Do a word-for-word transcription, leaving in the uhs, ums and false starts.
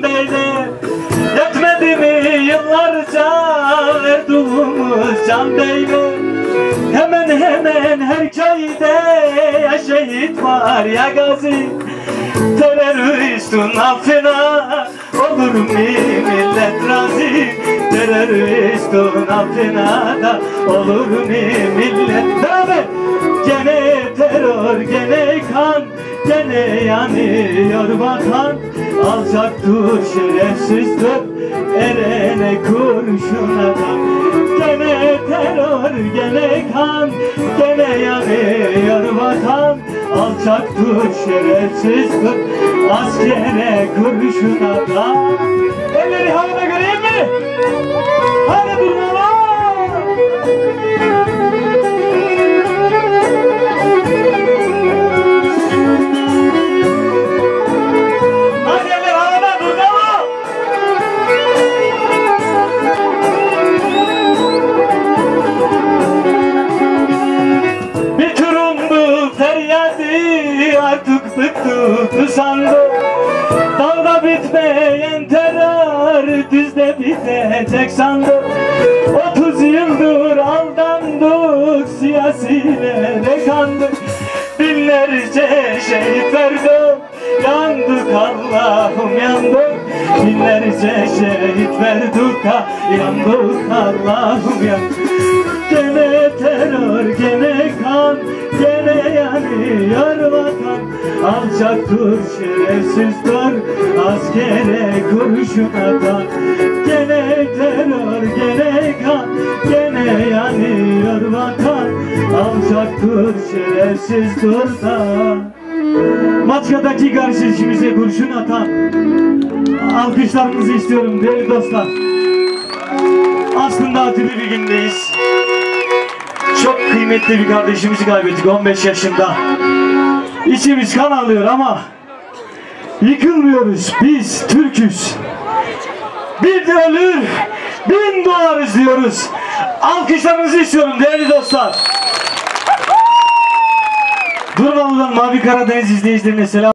beyler. Yetmedi mi yıllarca verduğumuz can beyler. Hemen hemen her köyde ya şehit var ya gazi. Teröristin affına olur mu millet razı? Teröristin affına da olur mu millet? Beraber! Gene terör, gene kan, gene yanıyor vatan. Alçaktır, şerefsizdir, erene kurşun adam. Gene terör, gene kan, gene yanıyor vatan. Alçaktır, şerefsizdir, askere kurşun adam. Elleri havada göreyim mi? Hadi durma lan! Artık bıktık sandım. Dağda bitmeyen terör düzde bitecek sandım. Otuz yıldır aldandık, siyasilere kandık. Binlerce şehit verdim, yandık Allah'ım yandık. Binlerce şehit verdik da yandık Allah'ım yandık. Gene terör, gene kan, gene yanıyor vatan. Alçaktır, şerefsizdir, askere kurşun atan. Gene terör, gene kan, gene yanıyor vatan. Alçaktır, şerefsizdir da. Maçka'daki kardeşimize kurşun atan. Alkışlarınızı istiyorum değerli dostlar. Aslında hatırlı bir gündeyiz. Çok kıymetli bir kardeşimizi kaybettik on beş yaşında. İçimiz kan alıyor ama yıkılmıyoruz, biz Türk'üz. Bir de ölür, bin doğarız diyoruz. Alkışlarınızı istiyorum değerli dostlar. Durmalı'dan Mavi Karadeniz izleyicilerine selam.